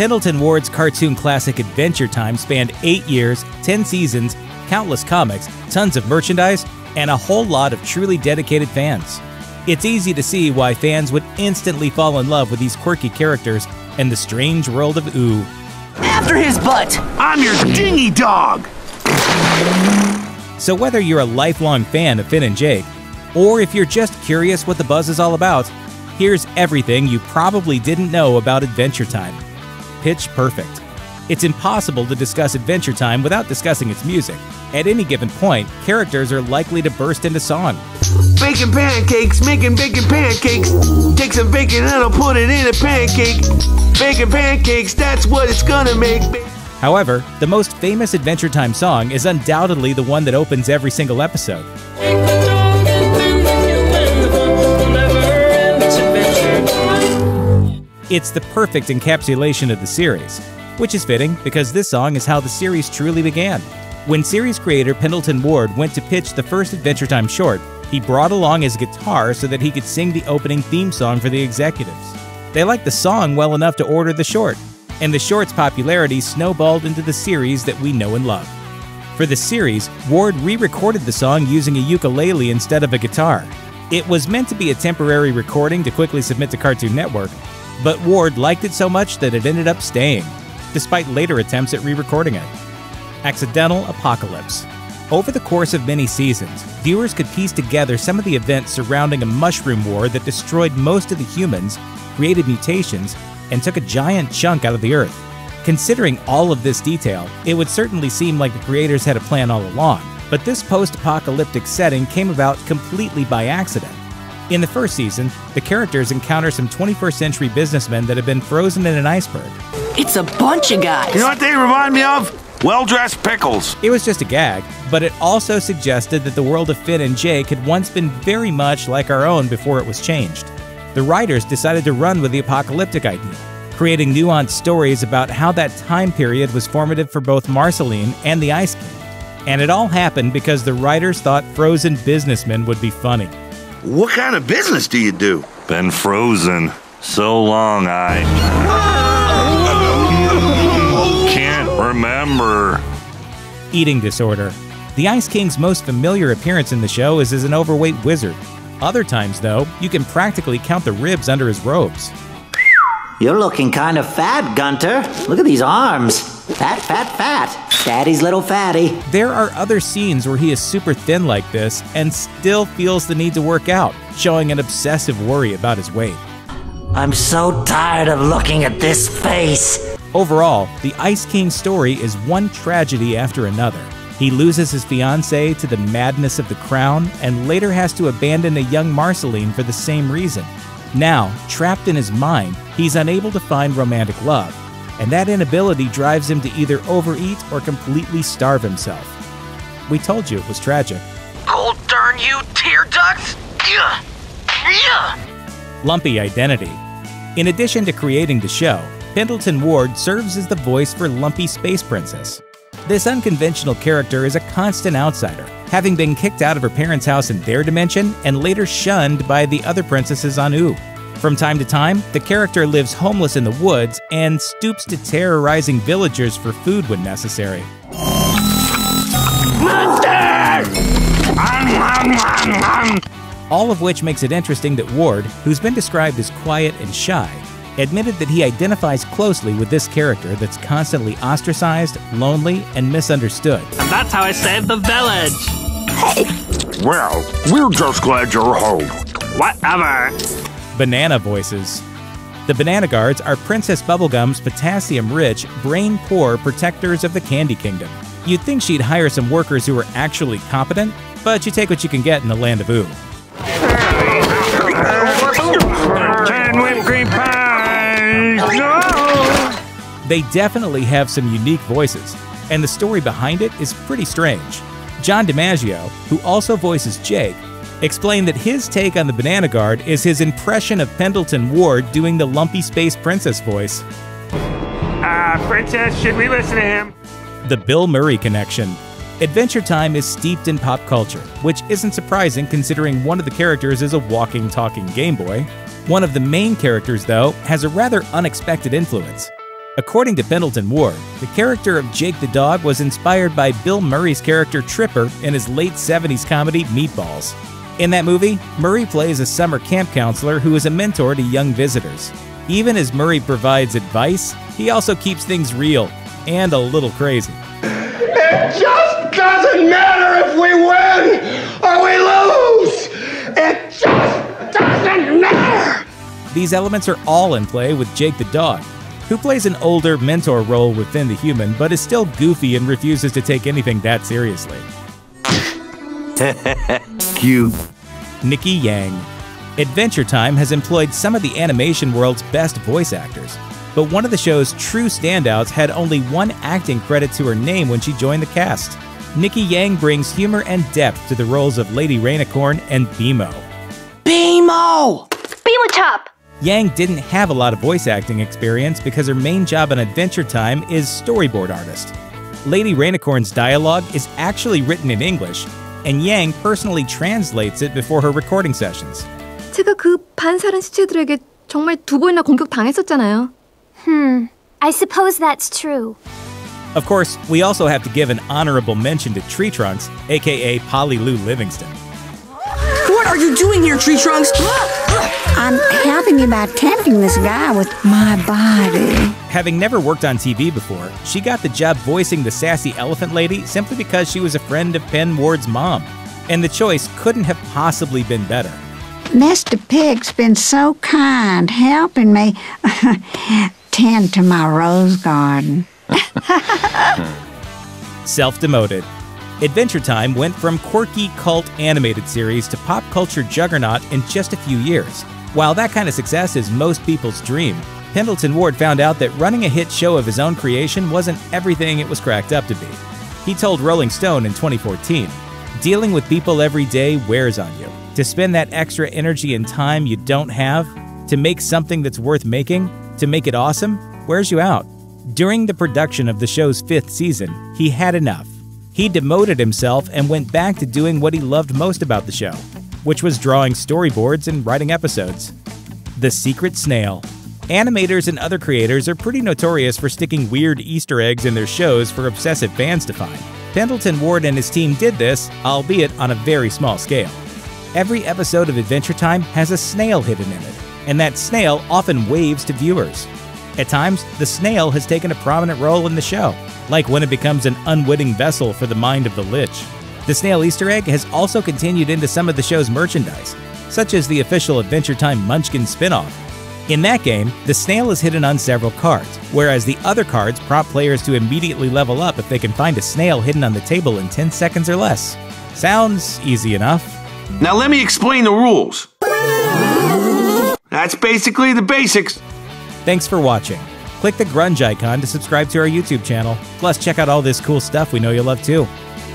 Pendleton Ward's cartoon classic Adventure Time spanned 8 years, 10 seasons, countless comics, tons of merchandise, and a whole lot of truly dedicated fans. It's easy to see why fans would instantly fall in love with these quirky characters and the strange world of Ooh. After his butt! I'm your dingy dog! So whether you're a lifelong fan of Finn and Jake, or if you're just curious what the buzz is all about, here's everything you probably didn't know about Adventure Time. Pitch Perfect. It's impossible to discuss Adventure Time without discussing its music. At any given point, characters are likely to burst into song. Baking pancakes, making bacon pancakes. Take some bacon and I'll put it in a pancake. Baking pancakes, that's what it's gonna make. However, the most famous Adventure Time song is undoubtedly the one that opens every single episode. It's the perfect encapsulation of the series, which is fitting because this song is how the series truly began. When series creator Pendleton Ward went to pitch the first Adventure Time short, he brought along his guitar so that he could sing the opening theme song for the executives. They liked the song well enough to order the short, and the short's popularity snowballed into the series that we know and love. For the series, Ward re-recorded the song using a ukulele instead of a guitar. It was meant to be a temporary recording to quickly submit to Cartoon Network, but Ward liked it so much that it ended up staying, despite later attempts at re-recording it. Accidental Apocalypse. Over the course of many seasons, viewers could piece together some of the events surrounding a mushroom war that destroyed most of the humans, created mutations, and took a giant chunk out of the Earth. Considering all of this detail, it would certainly seem like the creators had a plan all along, but this post-apocalyptic setting came about completely by accident. In the first season, the characters encounter some 21st century businessmen that have been frozen in an iceberg. It's a bunch of guys! You know what they remind me of? Well-dressed pickles. It was just a gag, but it also suggested that the world of Finn and Jake had once been very much like our own before it was changed. The writers decided to run with the apocalyptic idea, creating nuanced stories about how that time period was formative for both Marceline and the Ice King. And it all happened because the writers thought frozen businessmen would be funny. What kind of business do you do? Been frozen so long I can't remember. Eating disorder. The Ice King's most familiar appearance in the show is as an overweight wizard. Other times, though, you can practically count the ribs under his robes. You're looking kind of fat, Gunter. Look at these arms. Fat, fat, fat. Daddy's little fatty. There are other scenes where he is super thin like this and still feels the need to work out, showing an obsessive worry about his weight. I'm so tired of looking at this face. Overall, the Ice King's story is one tragedy after another. He loses his fiancée to the madness of the crown and later has to abandon a young Marceline for the same reason. Now, trapped in his mind, he's unable to find romantic love, and that inability drives him to either overeat or completely starve himself. We told you it was tragic. Oh, darn you, tear ducts! Lumpy identity. In addition to creating the show, Pendleton Ward serves as the voice for Lumpy Space Princess. This unconventional character is a constant outsider, having been kicked out of her parents' house in their dimension and later shunned by the other princesses on Ooh. From time to time, the character lives homeless in the woods and stoops to terrorizing villagers for food when necessary. Monster! All of which makes it interesting that Ward, who's been described as quiet and shy, admitted that he identifies closely with this character that's constantly ostracized, lonely, and misunderstood. And that's how I saved the village. Well, we're just glad you're home. Whatever. Banana voices. The Banana Guards are Princess Bubblegum's potassium-rich, brain-poor protectors of the Candy Kingdom. You'd think she'd hire some workers who are actually competent, but you take what you can get in the land of Ooh. 10 whipped cream pies! No! They definitely have some unique voices, and the story behind it is pretty strange. John DiMaggio, who also voices Jake, explained that his take on the Banana Guard is his impression of Pendleton Ward doing the Lumpy Space Princess voice. Princess, should we listen to him? The Bill Murray connection. Adventure Time is steeped in pop culture, which isn't surprising considering one of the characters is a walking, talking Game Boy. One of the main characters, though, has a rather unexpected influence. According to Pendleton Ward, the character of Jake the dog was inspired by Bill Murray's character Tripper in his late 70s comedy Meatballs. In that movie, Murray plays a summer camp counselor who is a mentor to young visitors. Even as Murray provides advice, he also keeps things real and a little crazy. It just doesn't matter if we win or we lose! It just doesn't matter! These elements are all in play with Jake the dog, who plays an older mentor role within the human but is still goofy and refuses to take anything that seriously. Cute. Nikki Yang. Adventure Time has employed some of the animation world's best voice actors, but one of the show's true standouts had only one acting credit to her name when she joined the cast. Nikki Yang brings humor and depth to the roles of Lady Rainicorn and BMO. BMO! Beam Top! Yang didn't have a lot of voice acting experience because her main job on Adventure Time is storyboard artist. Lady Rainicorn's dialogue is actually written in English, and Yang personally translates it before her recording sessions. 제가 그 반사른 시체들에게 정말 2번이나 공격당했었잖아요. I suppose that's true. Of course, we also have to give an honorable mention to Tree Trunks, aka Polly Lou Livingston. What are you doing here, Tree Trunks? I'm helping you by tempting this guy with my body. Having never worked on TV before, she got the job voicing the sassy elephant lady simply because she was a friend of Penn Ward's mom. And the choice couldn't have possibly been better. Mr. Pig's been so kind, helping me tend to my rose garden. Self-demoted. Adventure Time went from quirky cult animated series to pop culture juggernaut in just a few years. While that kind of success is most people's dream, Pendleton Ward found out that running a hit show of his own creation wasn't everything it was cracked up to be. He told Rolling Stone in 2014, "Dealing with people every day wears on you. To spend that extra energy and time you don't have, to make something that's worth making, to make it awesome, wears you out." During the production of the show's 5th season, he had enough. He demoted himself and went back to doing what he loved most about the show, which was drawing storyboards and writing episodes. The Secret Snail. Animators and other creators are pretty notorious for sticking weird Easter eggs in their shows for obsessive fans to find. Pendleton Ward and his team did this, albeit on a very small scale. Every episode of Adventure Time has a snail hidden in it, and that snail often waves to viewers. At times, the snail has taken a prominent role in the show, like when it becomes an unwitting vessel for the mind of the Lich. The snail Easter egg has also continued into some of the show's merchandise, such as the official Adventure Time Munchkin spin-off. In that game, the snail is hidden on several cards, whereas the other cards prompt players to immediately level up if they can find a snail hidden on the table in 10 seconds or less. Sounds easy enough. Now let me explain the rules. That's basically the basics. Thanks for watching. Click the grunge icon to subscribe to our YouTube channel. Plus, check out all this cool stuff we know you'll love too.